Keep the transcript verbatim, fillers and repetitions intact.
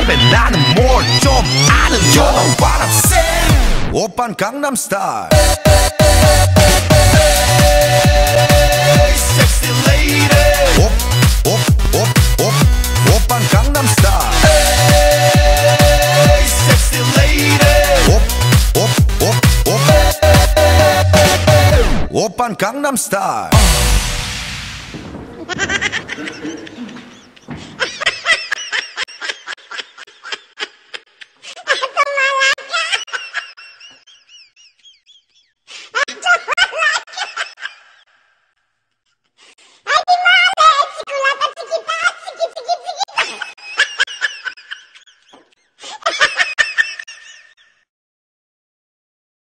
baby 나는 뭘 좀 아는 You know what I'm saying 오빤 강남 스타일 Hey sexy lady 오, 오, 오, 오, 오빤 강남 스타일 Hey sexy lady 오, 오, 오, 오 오빤 강남 스타일